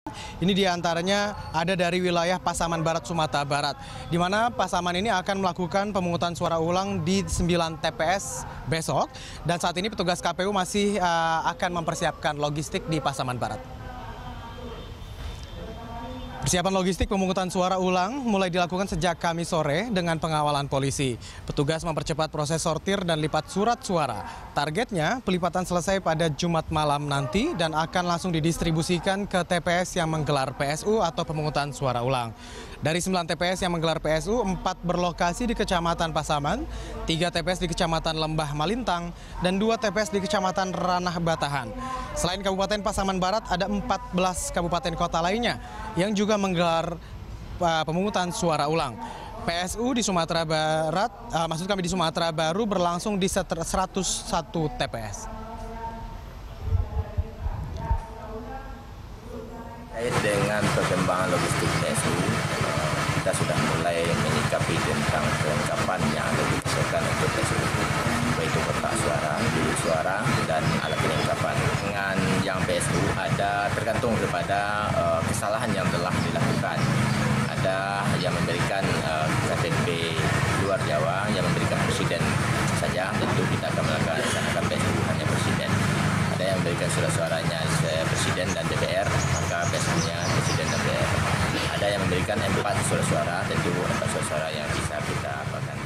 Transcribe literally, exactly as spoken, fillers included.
Ini diantaranya ada dari wilayah Pasaman Barat, Sumatera Barat, di mana Pasaman ini akan melakukan pemungutan suara ulang di sembilan T P S besok, dan saat ini petugas K P U masih uh, akan mempersiapkan logistik di Pasaman Barat. Persiapan logistik pemungutan suara ulang mulai dilakukan sejak Kamis sore dengan pengawalan polisi. Petugas mempercepat proses sortir dan lipat surat suara. Targetnya pelipatan selesai pada Jumat malam nanti dan akan langsung didistribusikan ke T P S yang menggelar P S U atau pemungutan suara ulang. Dari sembilan T P S yang menggelar P S U, empat berlokasi di Kecamatan Pasaman, tiga T P S di Kecamatan Lembah Malintang, dan dua T P S di Kecamatan Ranah Batahan. Selain Kabupaten Pasaman Barat, ada empat belas kabupaten kota lainnya yang juga menggelar uh, pemungutan suara ulang. P S U di Sumatera Barat, uh, maksud kami di Sumatera Baru berlangsung di seratus satu T P S. Terkait dengan perkembangan logistik P S U, kita sudah mulai menyikapi tentang kelengkapan yang ada dipersiapkan untuk P S U, yaitu kotak suara, bilik suara, dan alat kelengkapan. Dengan yang P S U ada tergantung kepada uh, kesalahan yang telah dilakukan. Ada yang memberikan uh, K T P luar Jawa, yang memberikan presiden saja, tentu kita akan melaksanakan P S U hanya presiden. Ada yang memberikan surat suaranya presiden dan D P R, maka P S U-nya presiden dan D P R. Ada yang memberikan empat surat suara, tentu empat surat suara yang bisa kita apakan.